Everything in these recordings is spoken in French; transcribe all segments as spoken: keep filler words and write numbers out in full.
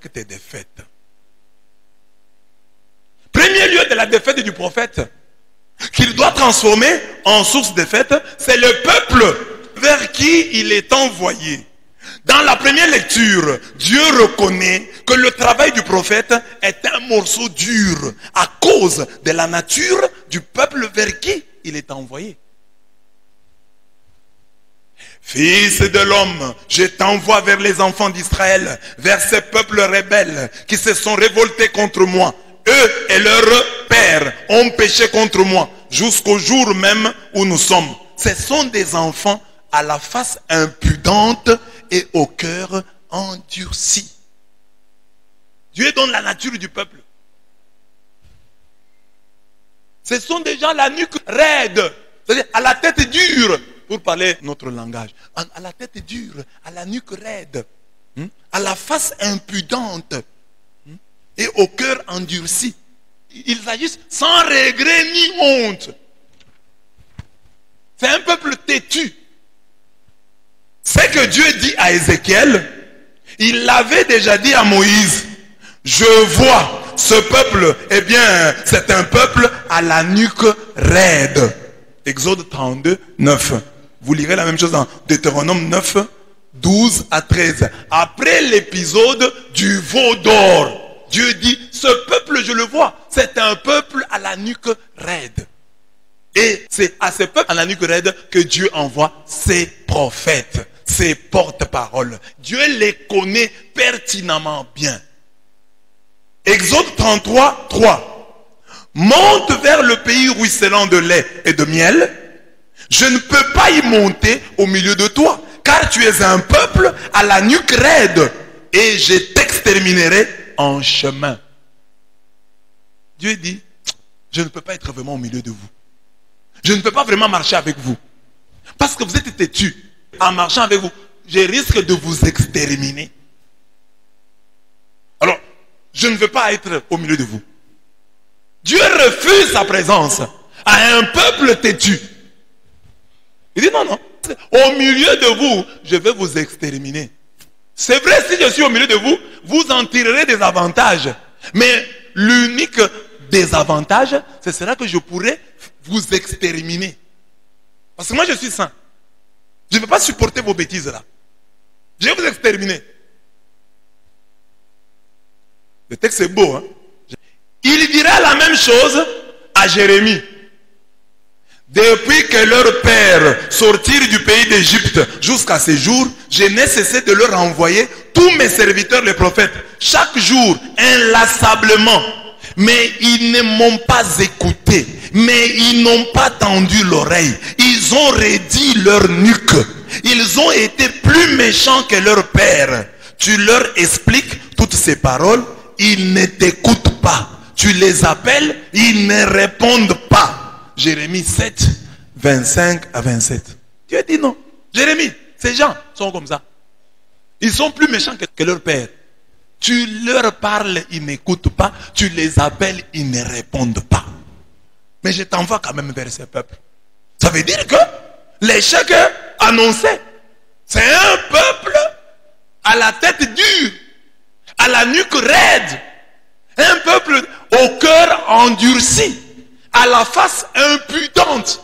avec tes défaites. Premier lieu de la défaite du prophète, qu'il doit transformer en source de défaite, c'est le peuple vers qui il est envoyé. Dans la première lecture, Dieu reconnaît que le travail du prophète est un morceau dur à cause de la nature du peuple vers qui il est envoyé. Fils de l'homme, je t'envoie vers les enfants d'Israël, vers ces peuples rebelles qui se sont révoltés contre moi. Eux et leurs pères ont péché contre moi jusqu'au jour même où nous sommes. Ce sont des enfants à la face impudente et au cœur endurci. Dieu donne la nature du peuple. Ce sont des gens à la nuque raide, c'est-à-dire à la tête dure, pour parler notre langage. À la tête dure, à la nuque raide, à la face impudente et au cœur endurci. Ils agissent sans regret ni honte. C'est un peuple têtu. C'est que Dieu dit à Ézéchiel, il l'avait déjà dit à Moïse, je vois ce peuple, eh bien, c'est un peuple à la nuque raide. Exode trente-deux, neuf. Vous lirez la même chose dans Deutéronome neuf, douze à treize. Après l'épisode du veau d'or, Dieu dit, ce peuple, je le vois, c'est un peuple à la nuque raide. Et c'est à ce peuple à la nuque raide que Dieu envoie ses prophètes, ses porte-paroles. Dieu les connaît pertinemment bien. Exode trente-trois, trois. Monte vers le pays ruisselant de lait et de miel. Je ne peux pas y monter au milieu de toi, car tu es un peuple à la nuque raide, et je t'exterminerai en chemin. Dieu dit, je ne peux pas être vraiment au milieu de vous. Je ne peux pas vraiment marcher avec vous. Parce que vous êtes têtus. En marchant avec vous, je risque de vous exterminer. Alors, je ne veux pas être au milieu de vous. Dieu refuse sa présence à un peuple têtu. Il dit non, non. Au milieu de vous, je vais vous exterminer. C'est vrai, si je suis au milieu de vous, vous en tirerez des avantages. Mais l'unique désavantage, ce sera que je pourrai vous exterminer. Parce que moi, je suis saint. Je ne peux pas supporter vos bêtises là. Je vais vous exterminer. Le texte est beau, hein? Il dira la même chose à Jérémie. Depuis que leurs pères sortirent du pays d'Égypte jusqu'à ce jour, je n'ai cessé de leur envoyer tous mes serviteurs les prophètes, chaque jour, inlassablement. Mais ils ne m'ont pas écouté, mais ils n'ont pas tendu l'oreille. Ils ont raidi leur nuque. Ils ont été plus méchants que leurs pères. Tu leur expliques toutes ces paroles, ils ne t'écoutent pas. Tu les appelles, ils ne répondent pas. Jérémie sept, vingt-cinq à vingt-sept. Dieu dit non. Jérémie, ces gens sont comme ça. Ils sont plus méchants que, que leur père. Tu leur parles, ils n'écoutent pas. Tu les appelles, ils ne répondent pas. Mais je t'envoie quand même vers ce peuple. Ça veut dire que l'échec annoncé, c'est un peuple à la tête dure, à la nuque raide. Un peuple au cœur endurci, à la face impudente.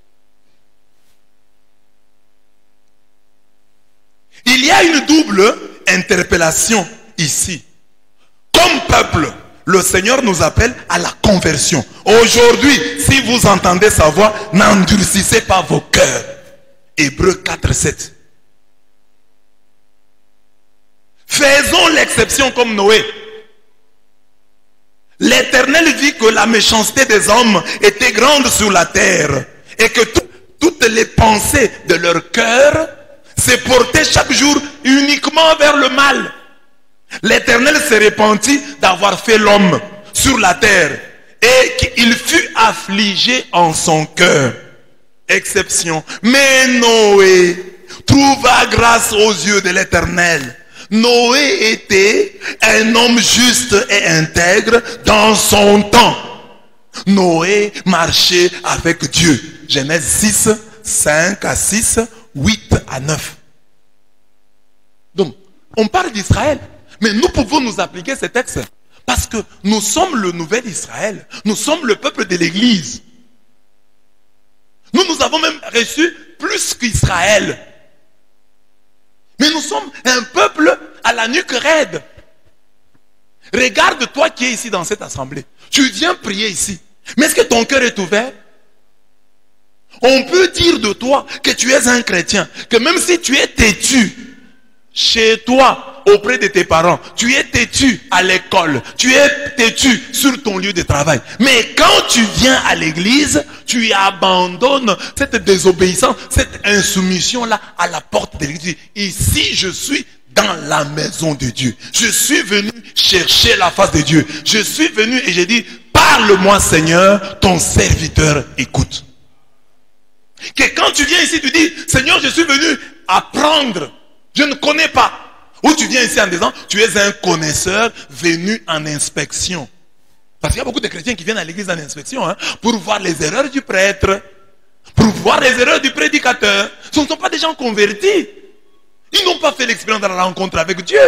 Il y a une double interpellation ici. Comme peuple, le Seigneur nous appelle à la conversion. Aujourd'hui, si vous entendez sa voix, n'endurcissez pas vos cœurs. Hébreux quatre, sept. Faisons l'exception comme Noé. L'Éternel vit que la méchanceté des hommes était grande sur la terre et que tout, toutes les pensées de leur cœur se portaient chaque jour uniquement vers le mal. L'Éternel se repentit d'avoir fait l'homme sur la terre et qu'il fut affligé en son cœur. Exception. Mais Noé trouva grâce aux yeux de l'Éternel. Noé était un homme juste et intègre dans son temps. Noé marchait avec Dieu. Genèse six, cinq à six, huit à neuf. Donc, on parle d'Israël. Mais nous pouvons nous appliquer ces textes parce que nous sommes le nouvel Israël. Nous sommes le peuple de l'Église. Nous, nous avons même reçu plus qu'Israël. Mais nous sommes un peuple à la nuque raide. Regarde toi qui es ici dans cette assemblée. Tu viens prier ici. Mais est-ce que ton cœur est ouvert? On peut dire de toi que tu es un chrétien, que même si tu es têtu chez toi, auprès de tes parents, tu es têtu à l'école, tu es têtu sur ton lieu de travail. Mais quand tu viens à l'église, tu abandonnes cette désobéissance, cette insoumission-là à la porte de l'église. Ici, je suis dans la maison de Dieu. Je suis venu chercher la face de Dieu. Je suis venu et j'ai dit, parle-moi Seigneur, ton serviteur écoute. Que quand tu viens ici, tu dis, Seigneur, je suis venu apprendre. Je ne connais pas. Ou tu viens ici en disant, tu es un connaisseur venu en inspection. Parce qu'il y a beaucoup de chrétiens qui viennent à l'église en inspection, hein, pour voir les erreurs du prêtre, pour voir les erreurs du prédicateur. Ce ne sont pas des gens convertis. Ils n'ont pas fait l'expérience de la rencontre avec Dieu.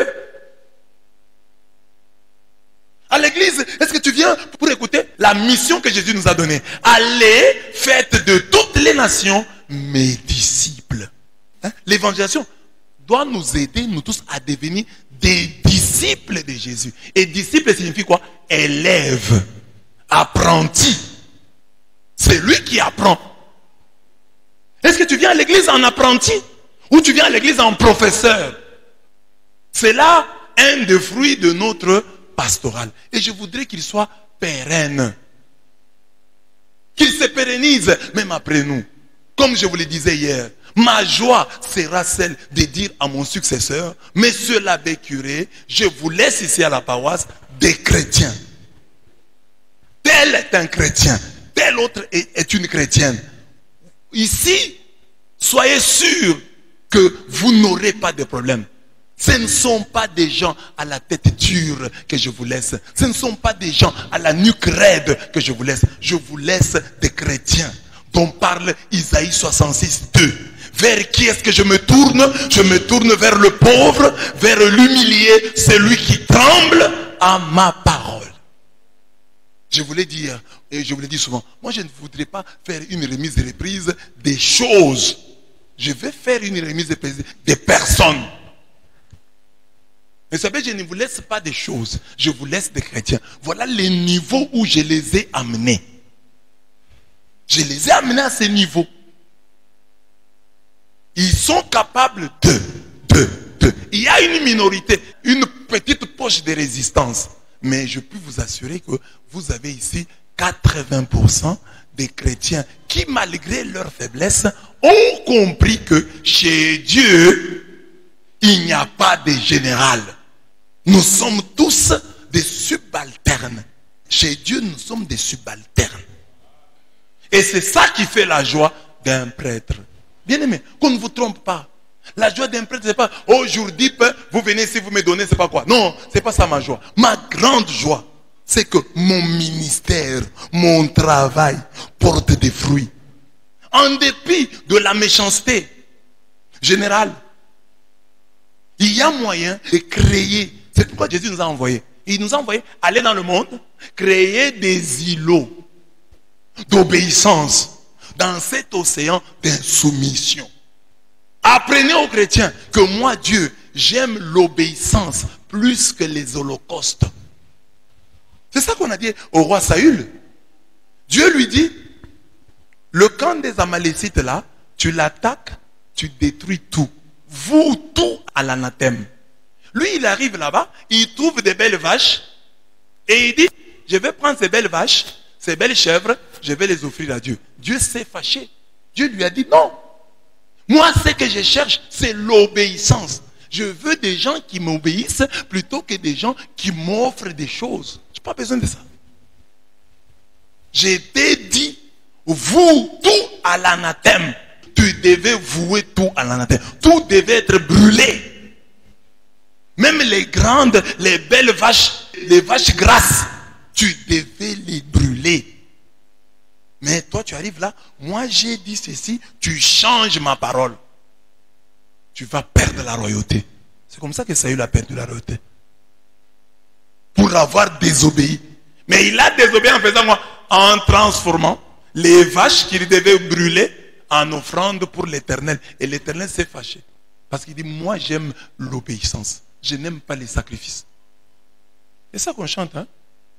À l'église, est-ce que tu viens pour écouter la mission que Jésus nous a donnée? Allez, faites de toutes les nations mes disciples. Hein? L'évangélisation doit nous aider, nous tous, à devenir des disciples de Jésus. Et disciple signifie quoi? Élève, apprenti. C'est lui qui apprend. Est-ce que tu viens à l'église en apprenti? Ou tu viens à l'église en professeur? C'est là un des fruits de notre pastoral. Et je voudrais qu'il soit pérenne. Qu'il se pérennise même après nous. Comme je vous le disais hier, ma joie sera celle de dire à mon successeur, Monsieur l'abbé curé, je vous laisse ici à la paroisse des chrétiens. Tel est un chrétien, tel autre est, est une chrétienne. Ici, soyez sûrs que vous n'aurez pas de problème. Ce ne sont pas des gens à la tête dure que je vous laisse. Ce ne sont pas des gens à la nuque raide que je vous laisse. Je vous laisse des chrétiens dont parle Isaïe soixante-six, deux. Vers qui est-ce que je me tourne? Je me tourne vers le pauvre, vers l'humilié, celui qui tremble à ma parole. Je voulais dire, et je vous l'ai dit souvent, moi je ne voudrais pas faire une remise de reprise des choses. Je vais faire une remise de reprise des personnes. Mais vous savez, je ne vous laisse pas des choses, je vous laisse des chrétiens. Voilà les niveaux où je les ai amenés. Je les ai amenés à ces niveaux. Ils sont capables de, de, de. Il y a une minorité, une petite poche de résistance. Mais je peux vous assurer que vous avez ici quatre-vingts pour cent des chrétiens qui, malgré leur faiblesse, ont compris que chez Dieu, il n'y a pas de général. Nous sommes tous des subalternes. Chez Dieu, nous sommes des subalternes. Et c'est ça qui fait la joie d'un prêtre. Bien aimé, qu'on ne vous trompe pas. La joie d'un prêtre, c'est pas aujourd'hui, vous venez ici, vous me donnez, c'est pas quoi. Non, c'est pas ça ma joie. Ma grande joie, c'est que mon ministère, mon travail porte des fruits. En dépit de la méchanceté générale, il y a moyen de créer. C'est pourquoi Jésus nous a envoyés. Il nous a envoyés aller dans le monde, créer des îlots d'obéissance dans cet océan d'insoumission. Apprenez aux chrétiens que moi, Dieu, j'aime l'obéissance plus que les holocaustes. C'est ça qu'on a dit au roi Saül. Dieu lui dit, le camp des Amalécites là, tu l'attaques, tu détruis tout. Vous, tout à l'anathème. Lui, il arrive là-bas, il trouve des belles vaches, et il dit, je vais prendre ces belles vaches, ces belles chèvres, je vais les offrir à Dieu. Dieu s'est fâché. Dieu lui a dit, non. Moi, ce que je cherche, c'est l'obéissance. Je veux des gens qui m'obéissent plutôt que des gens qui m'offrent des choses. Je n'ai pas besoin de ça. J'ai été dit, vous, tout à l'anathème. Tu devais vouer tout à l'anathème. Tout devait être brûlé. Même les grandes, les belles vaches, les vaches grasses, tu devais les brûler. Mais toi, tu arrives là, moi j'ai dit ceci, tu changes ma parole. Tu vas perdre la royauté. C'est comme ça que Saül a perdu la royauté. pour avoir désobéi. Mais il a désobéi en faisant quoi? En transformant les vaches qu'il devait brûler en offrande pour l'Éternel. Et l'Éternel s'est fâché. Parce qu'il dit, moi j'aime l'obéissance. Je n'aime pas les sacrifices. C'est ça qu'on chante, hein?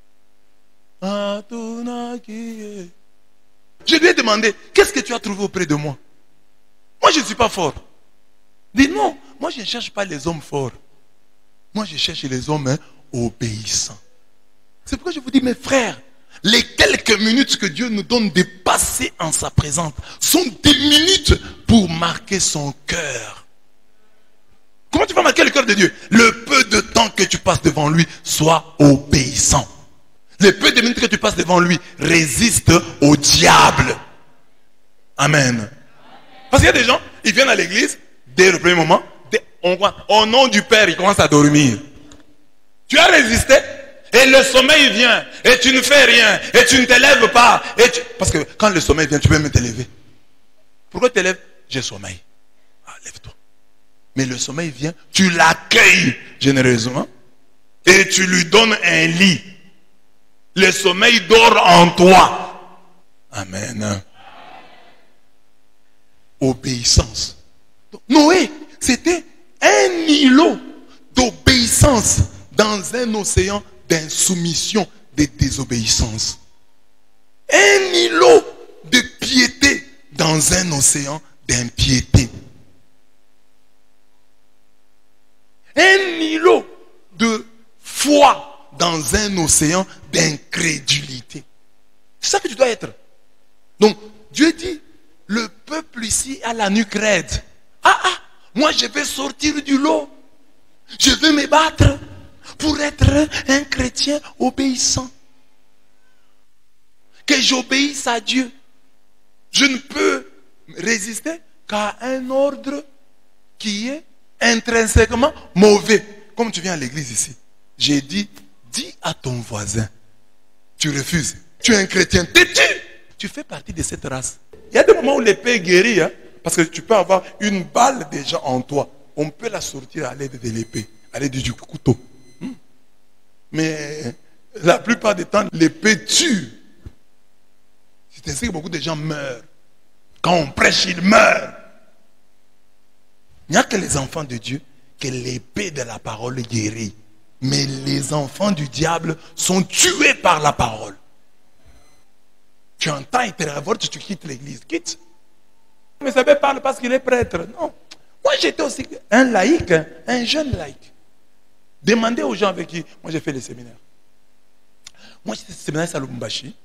Je lui ai demandé, qu'est-ce que tu as trouvé auprès de moi? Moi je ne suis pas fort. Il dit, non, moi je ne cherche pas les hommes forts. Moi je cherche les hommes hein, obéissants. C'est pourquoi je vous dis, mes frères, les quelques minutes que Dieu nous donne de passer en sa présence sont des minutes pour marquer son cœur. Comment tu vas marquer le cœur de Dieu? Le peu de temps que tu passes devant lui, sois obéissant. Le peu de minutes que tu passes devant lui, résiste au diable. Amen. Parce qu'il y a des gens, ils viennent à l'église, dès le premier moment, dès, on, au nom du Père, ils commencent à dormir. Tu as résisté, et le sommeil vient, et tu ne fais rien, et tu ne te lèves pas. Et tu... Parce que quand le sommeil vient, tu peux même te lever. Pourquoi tu te lèves? J'ai sommeil. Ah, lève-toi. Mais le sommeil vient, tu l'accueilles généreusement, et tu lui donnes un lit. Le sommeil dort en toi. Amen. Obéissance. Noé, c'était un îlot d'obéissance dans un océan d'insoumission, de désobéissance. Un îlot de piété dans un océan d'impiété. Un îlot de foi dans un océan d'incrédulité. C'est ça que tu dois être. Donc, Dieu dit, le peuple ici a la nuque raide. Ah ah, moi je vais sortir du lot. Je vais me battre pour être un chrétien obéissant. Que j'obéisse à Dieu. Je ne peux résister qu'à un ordre qui est intrinsèquement mauvais. Comme tu viens à l'église ici, j'ai dit, dis à ton voisin, tu refuses, tu es un chrétien têtu, tu fais partie de cette race. Il y a des moments où l'épée guérit, hein, parce que tu peux avoir une balle déjà en toi. On peut la sortir à l'aide de l'épée, à l'aide du couteau. Hmm. Mais la plupart du temps, l'épée tue. C'est ainsi que beaucoup de gens meurent. Quand on prêche, ils meurent. Il n'y a que les enfants de Dieu que l'épée de la parole guérit. Mais les enfants du diable sont tués par la parole. Tu entends, il te révolte, tu quittes l'église. Quitte. Mais ça ne parle parce qu'il est prêtre. Non. Moi, j'étais aussi un laïc, un jeune laïc. Demandez aux gens avec qui moi j'ai fait les séminaires. Moi, j'étais séminaire à Lubumbashi.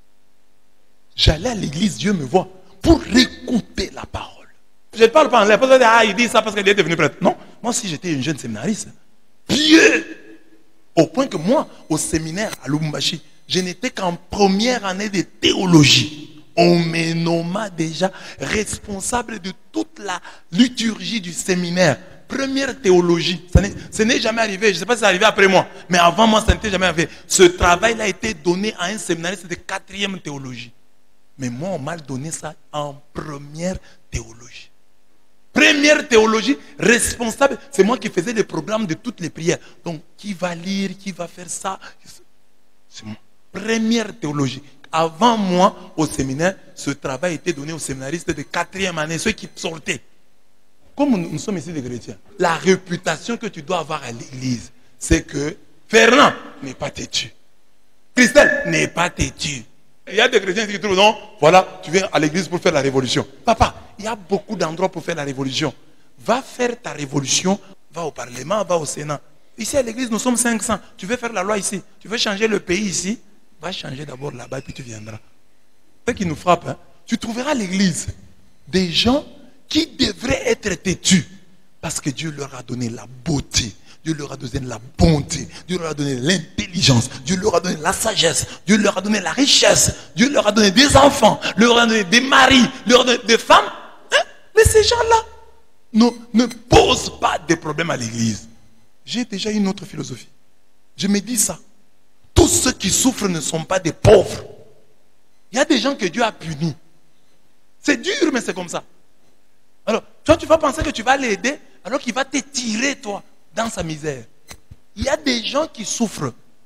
J'allais à l'église, Dieu me voit, pour écouter la parole. Je ne parle pas en l'air. Ah, il dit ça parce qu'il est devenu prêtre. Non. Moi aussi, j'étais une jeune séminariste. Pieux. Au point que moi, au séminaire à Lubumbashi, je n'étais qu'en première année de théologie. On me nomma déjà responsable de toute la liturgie du séminaire. Première théologie. Ce n'est jamais arrivé. Je ne sais pas si c'est arrivé après moi. Mais avant moi, ça n'était jamais arrivé. Ce travail-là a été donné à un séminariste de quatrième théologie. Mais moi, on m'a donné ça en première théologie. Première théologie, responsable. C'est moi qui faisais le programme de toutes les prières. Donc, qui va lire, qui va faire ça? C'est moi. Première théologie. Avant moi, au séminaire, ce travail était donné aux séminaristes de quatrième année, ceux qui sortaient. Comme nous, nous sommes ici des chrétiens, la réputation que tu dois avoir à l'église, c'est que Fernand n'est pas têtu. Christelle n'est pas têtu. Il y a des chrétiens qui trouvent, non, voilà, tu viens à l'église pour faire la révolution. Papa, il y a beaucoup d'endroits pour faire la révolution. Va faire ta révolution, va au Parlement, va au Sénat. Ici à l'église, nous sommes cinq cents. Tu veux faire la loi ici, tu veux changer le pays ici, va changer d'abord là-bas et puis tu viendras. Ce qui nous frappe, hein, tu trouveras à l'église des gens qui devraient être têtus parce que Dieu leur a donné la beauté. Dieu leur a donné la bonté, Dieu leur a donné l'intelligence, Dieu leur a donné la sagesse, Dieu leur a donné la richesse, Dieu leur a donné des enfants, leur a donné des maris, leur a donné des femmes. Hein? Mais ces gens-là ne, ne posent pas de problèmes à l'église. J'ai déjà une autre philosophie. Je me dis ça. Tous ceux qui souffrent ne sont pas des pauvres. Il y a des gens que Dieu a punis. C'est dur, mais c'est comme ça. Alors, toi, tu vas penser que tu vas l'aider, alors qu'il va te tirer, toi, dans sa misère. Il y a des gens qui souffrent.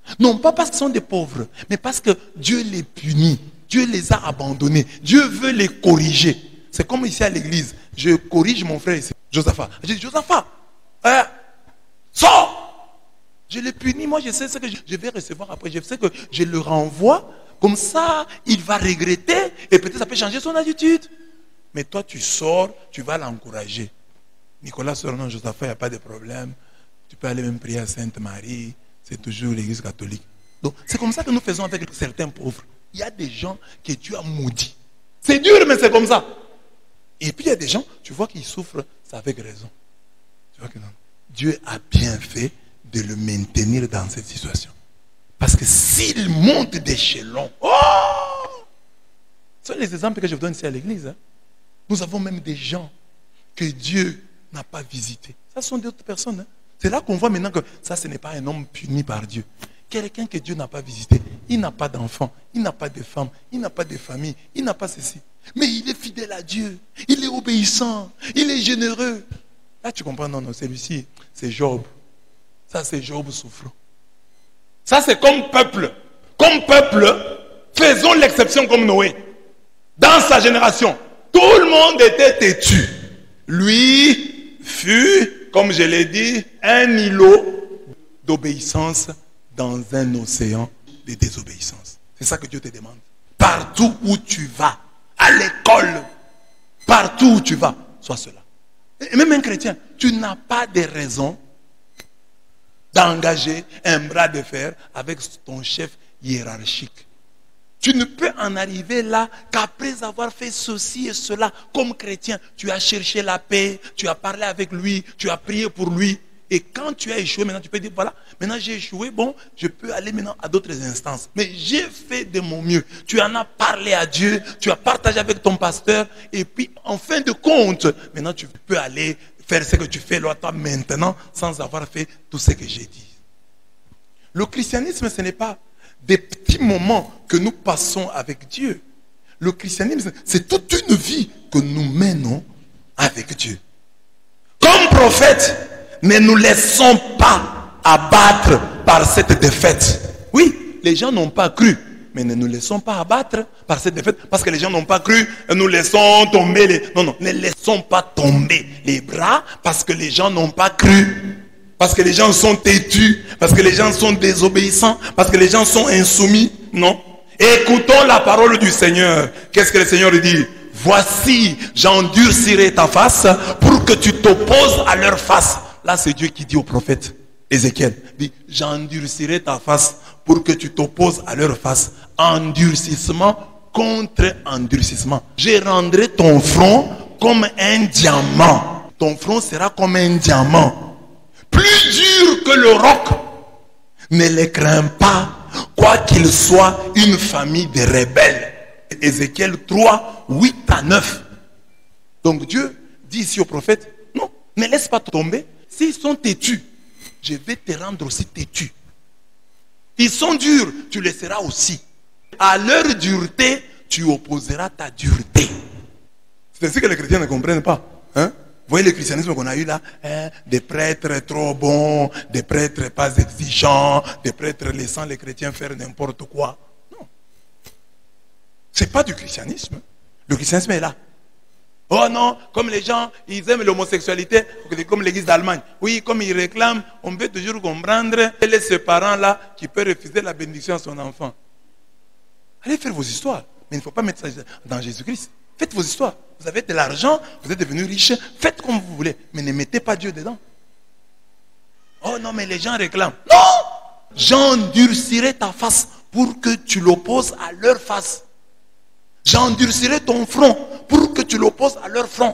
Non pas parce qu'ils sont des pauvres, mais parce que Dieu les punit. Dieu les a abandonnés. Dieu veut les corriger. C'est comme ici à l'église. Je corrige mon frère ici, Josaphat. Je dis, Josaphat, euh, sors! Je le punis, moi je sais ce que je vais recevoir après. Je sais que je le renvoie. Comme ça, il va regretter et peut-être ça peut changer son attitude. Mais toi, tu sors, tu vas l'encourager. Nicolas sort, non, Josaphat, il n'y a pas de problème. Tu peux aller même prier à Sainte-Marie. C'est toujours l'église catholique. Donc, c'est comme ça que nous faisons avec certains pauvres. Il y a des gens que Dieu a maudits. C'est dur, mais c'est comme ça. Et puis, il y a des gens, tu vois qu'ils souffrent, c'est avec raison. Tu vois que non. Dieu a bien fait de le maintenir dans cette situation. Parce que s'il monte d'échelon, oh! Ce sont les exemples que je vous donne ici à l'église. Hein. Nous avons même des gens que Dieu n'a pas visités. Ça sont d'autres personnes. Hein. C'est là qu'on voit maintenant que ça, ce n'est pas un homme puni par Dieu. Quelqu'un que Dieu n'a pas visité. Il n'a pas d'enfant, il n'a pas de femme, il n'a pas de famille, il n'a pas ceci. Mais il est fidèle à Dieu. Il est obéissant, il est généreux. Là, tu comprends, non, non, celui-ci, c'est Job. Ça, c'est Job souffrant. Ça, c'est comme peuple. Comme peuple, faisons l'exception comme Noé. Dans sa génération, tout le monde était têtu. Lui fut, comme je l'ai dit, un îlot d'obéissance dans un océan de désobéissance. C'est ça que Dieu te demande. Partout où tu vas, à l'école, partout où tu vas, sois cela. Et même un chrétien, tu n'as pas de raison d'engager un bras de fer avec ton chef hiérarchique. Tu ne peux en arriver là qu'après avoir fait ceci et cela comme chrétien. Tu as cherché la paix, tu as parlé avec lui, tu as prié pour lui. Et quand tu as échoué, maintenant tu peux dire, voilà, maintenant j'ai échoué, bon, je peux aller maintenant à d'autres instances. Mais j'ai fait de mon mieux. Tu en as parlé à Dieu, tu as partagé avec ton pasteur, et puis en fin de compte, maintenant tu peux aller faire ce que tu fais là, toi maintenant, sans avoir fait tout ce que j'ai dit. Le christianisme, ce n'est pas des petits moments que nous passons avec Dieu. Le christianisme, c'est toute une vie que nous menons avec Dieu. Comme prophète, ne nous laissons pas abattre par cette défaite. Oui, les gens n'ont pas cru, mais ne nous laissons pas abattre par cette défaite. Parce que les gens n'ont pas cru, nous laissons tomber les... Non, non, ne laissons pas tomber les bras parce que les gens n'ont pas cru. Parce que les gens sont têtus, parce que les gens sont désobéissants, parce que les gens sont insoumis. Non. Écoutons la parole du Seigneur. Qu'est-ce que le Seigneur dit? Voici, j'endurcirai ta face pour que tu t'opposes à leur face. Là, c'est Dieu qui dit au prophète Ézéchiel. Dit, j'endurcirai ta face pour que tu t'opposes à leur face. Endurcissement contre endurcissement. Je rendrai ton front comme un diamant. Ton front sera comme un diamant. Plus dur que le roc. Ne les crains pas, quoi qu'il soit une famille de rebelles. Ézéchiel trois, huit à neuf. Donc Dieu dit ici au prophète, non, ne laisse pas tomber. S'ils sont têtus, je vais te rendre aussi têtu. Ils sont durs, tu les seras aussi. À leur dureté, tu opposeras ta dureté. C'est ainsi que les chrétiens ne comprennent pas. Hein? Vous voyez le christianisme qu'on a eu là, hein? Des prêtres trop bons, des prêtres pas exigeants, des prêtres laissant les chrétiens faire n'importe quoi. Non. Ce n'est pas du christianisme. Le christianisme est là. Oh non, comme les gens, ils aiment l'homosexualité, comme l'église d'Allemagne. Oui, comme ils réclament, on peut toujours comprendre. Quel est ce parent-là qui peut refuser la bénédiction à son enfant? Allez faire vos histoires. Mais il ne faut pas mettre ça dans Jésus-Christ. Faites vos histoires. Vous avez de l'argent, vous êtes devenus riches, faites comme vous voulez. Mais ne mettez pas Dieu dedans. Oh non, mais les gens réclament. Non! J'endurcirai ta face pour que tu l'opposes à leur face. J'endurcirai ton front pour que tu l'opposes à leur front.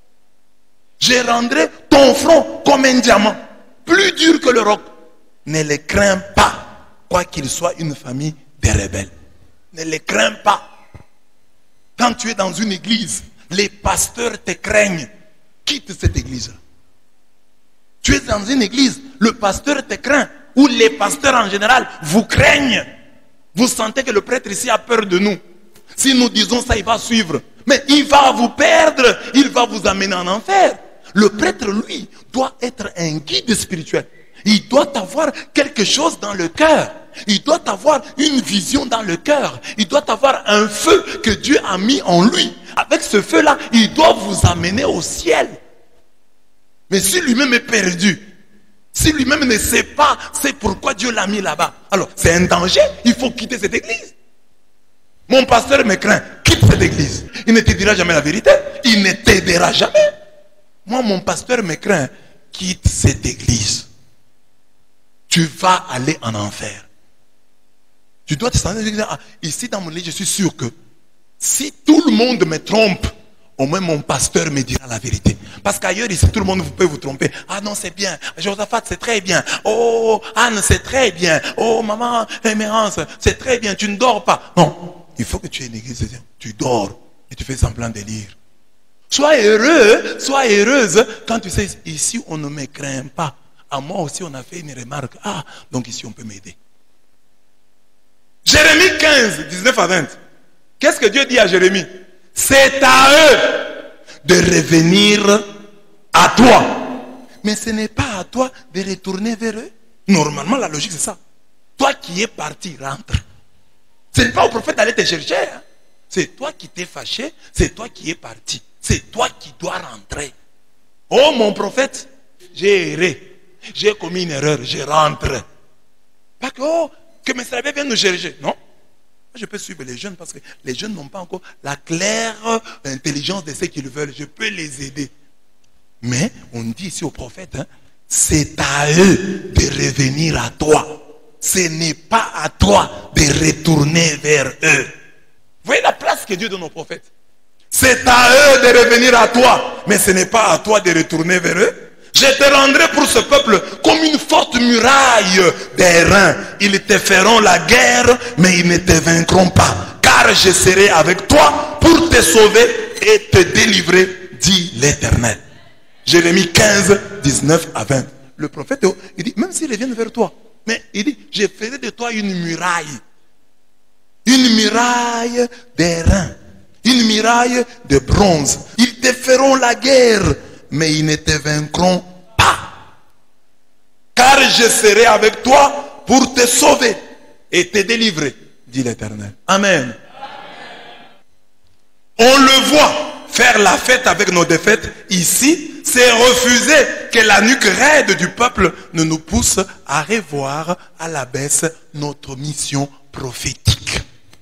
Je rendrai ton front comme un diamant, plus dur que le roc. Ne les crains pas, quoi qu'il soit une famille de rebelles. Ne les crains pas. Quand tu es dans une église, les pasteurs te craignent. Quitte cette église-là. Tu es dans une église, le pasteur te craint, ou les pasteurs en général vous craignent. Vous sentez que le prêtre ici a peur de nous. Si nous disons ça, il va suivre. Mais il va vous perdre, il va vous amener en enfer. Le prêtre, lui, doit être un guide spirituel. Il doit avoir quelque chose dans le cœur. Il doit avoir une vision dans le cœur. Il doit avoir un feu que Dieu a mis en lui. Avec ce feu-là, il doit vous amener au ciel. Mais si lui-même est perdu, si lui-même ne sait pas, c'est pourquoi Dieu l'a mis là-bas. Alors, c'est un danger. Il faut quitter cette église. Mon pasteur me craint. Quitte cette église. Il ne te dira jamais la vérité. Il ne t'aidera jamais. Moi, mon pasteur me craint. Quitte cette église. Tu vas aller en enfer. Tu dois te sentir et dire, ah, ici dans mon lit, je suis sûr que si tout le monde me trompe, au moins mon pasteur me dira la vérité. Parce qu'ailleurs ici, tout le monde peut vous tromper. Ah non, c'est bien. Josaphat, c'est très bien. Oh, Anne, c'est très bien. Oh, maman, Émérance, c'est très bien. Tu ne dors pas. Non, il faut que tu aies une église. Tu dors et tu fais semblant de lire. Sois heureux, sois heureuse quand tu sais, ici, on ne me craint pas. À moi aussi, on a fait une remarque. Ah, donc ici, on peut m'aider. Jérémie quinze, dix-neuf à vingt. Qu'est-ce que Dieu dit à Jérémie? C'est à eux de revenir à toi. Mais ce n'est pas à toi de retourner vers eux. Normalement, la logique, c'est ça. Toi qui es parti, rentre. Ce n'est pas au prophète d'aller te chercher. Hein. C'est toi qui t'es fâché. C'est toi qui es parti. C'est toi qui dois rentrer. Oh, mon prophète, j'ai erré. J'ai commis une erreur. Je rentre. Pas que, oh, que mes serviteurs viennent nous chercher. Non. Je peux suivre les jeunes parce que les jeunes n'ont pas encore la claire intelligence de ce qu'ils veulent. Je peux les aider. Mais on dit ici au prophète, hein, c'est à eux de revenir à toi. Ce n'est pas à toi de retourner vers eux. Vous voyez la place que Dieu donne aux prophètes. C'est à eux de revenir à toi. Mais ce n'est pas à toi de retourner vers eux. Je te rendrai pour ce peuple comme une forte muraille d'airain. Ils te feront la guerre, mais ils ne te vaincront pas. Car je serai avec toi pour te sauver et te délivrer, dit l'Éternel. Jérémie quinze, dix-neuf à vingt. Le prophète, il dit, même s'ils reviennent vers toi, mais il dit, je ferai de toi une muraille. Une muraille d'airain. Une muraille de bronze. Ils te feront la guerre, mais ils ne te vaincront pas. Car je serai avec toi pour te sauver et te délivrer, dit l'Éternel. Amen. Amen. On le voit faire la fête avec nos défaites ici, c'est refuser que la nuque raide du peuple ne nous pousse à revoir à la baisse notre mission prophétique.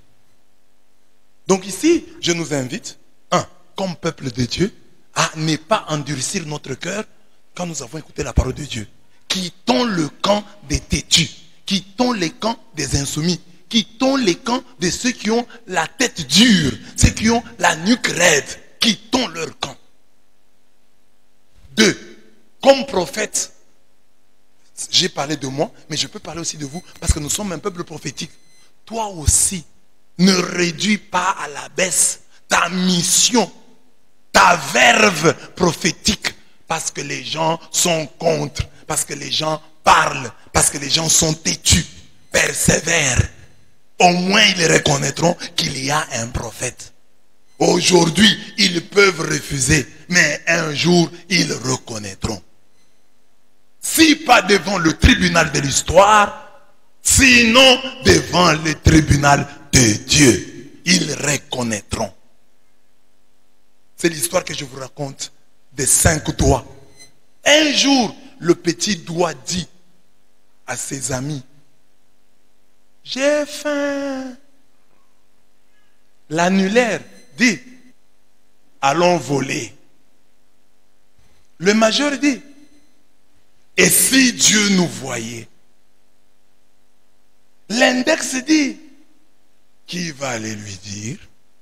Donc ici, je nous invite, un, comme peuple de Dieu, à ne pas endurcir notre cœur quand nous avons écouté la parole de Dieu. Quittons le camp des têtus. Quittons le camp des insoumis. Quittons le camp de ceux qui ont la tête dure. Ceux qui ont la nuque raide. Quittons leur camp. Deux, comme prophète, j'ai parlé de moi, mais je peux parler aussi de vous, parce que nous sommes un peuple prophétique. Toi aussi, ne réduis pas à la baisse ta mission, ta verve prophétique, parce que les gens sont contre, parce que les gens parlent, parce que les gens sont têtus. Persévère. Au moins ils reconnaîtront qu'il y a un prophète. Aujourd'hui, ils peuvent refuser, mais un jour, ils reconnaîtront. Si pas devant le tribunal de l'histoire, sinon devant le tribunal de Dieu, ils reconnaîtront. C'est l'histoire que je vous raconte des cinq doigts. Un jour, le petit doigt dit à ses amis, « J'ai faim. » L'annulaire dit, « Allons voler. » Le majeur dit, « Et si Dieu nous voyait? » L'index dit, « Qui va aller lui dire? »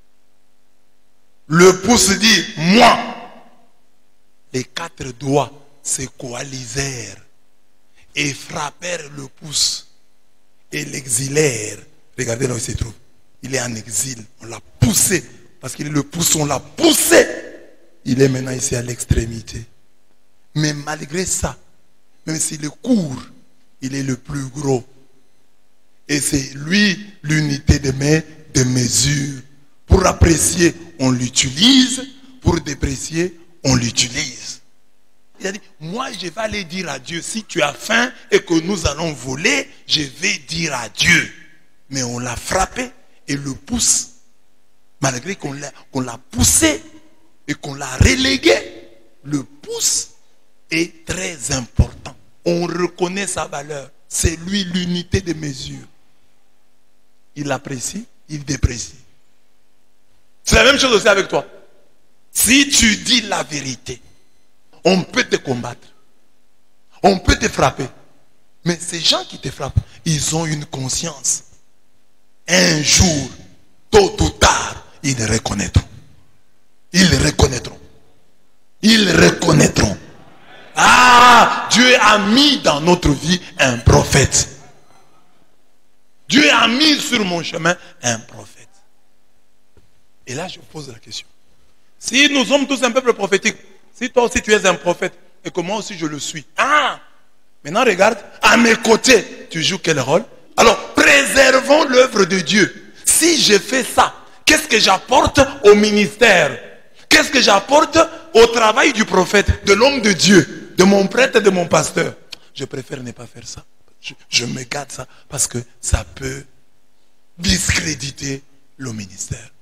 Le pouce dit, « Moi. » Les quatre doigts se coalisèrent et frappèrent le pouce et l'exilèrent. Regardez là où il se trouve. Il est en exil. On l'a poussé. Parce qu'il est le pouce, on l'a poussé. Il est maintenant ici à l'extrémité. Mais malgré ça, même s'il est court, il est le plus gros. Et c'est lui l'unité de, mes, de mesure. Pour apprécier, on l'utilise. Pour déprécier, on l'utilise. il a dit, moi je vais aller dire à Dieu, si tu as faim et que nous allons voler, je vais dire à Dieu. Mais on l'a frappé et le pousse. Malgré qu'on l'a, qu'on l'a poussé et qu'on l'a relégué, le pouce est très important. On reconnaît sa valeur. C'est lui l'unité de mesure. Il apprécie, il déprécie. C'est la même chose aussi avec toi. Si tu dis la vérité, on peut te combattre. On peut te frapper. Mais ces gens qui te frappent, ils ont une conscience. Un jour, tôt ou tard, ils reconnaîtront. Ils reconnaîtront. Ils reconnaîtront. Ah, Dieu a mis dans notre vie un prophète. Dieu a mis sur mon chemin un prophète. Et là, je pose la question. Si nous sommes tous un peuple prophétique, si toi aussi tu es un prophète, et que moi aussi je le suis. Ah, maintenant regarde, à mes côtés, tu joues quel rôle? Alors, préservons l'œuvre de Dieu. Si je fais ça, qu'est-ce que j'apporte au ministère? Qu'est-ce que j'apporte au travail du prophète, de l'homme de Dieu, de mon prêtre et de mon pasteur? Je préfère ne pas faire ça. Je, je me garde ça parce que ça peut discréditer le ministère.